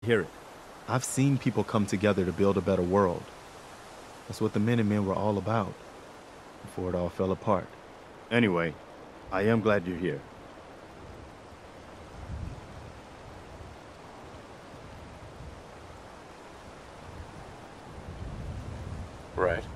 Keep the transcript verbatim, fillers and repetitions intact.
Hear it. I've seen people come together to build a better world. That's what the Minutemen were all about, before it all fell apart. Anyway, I am glad you're here. Right.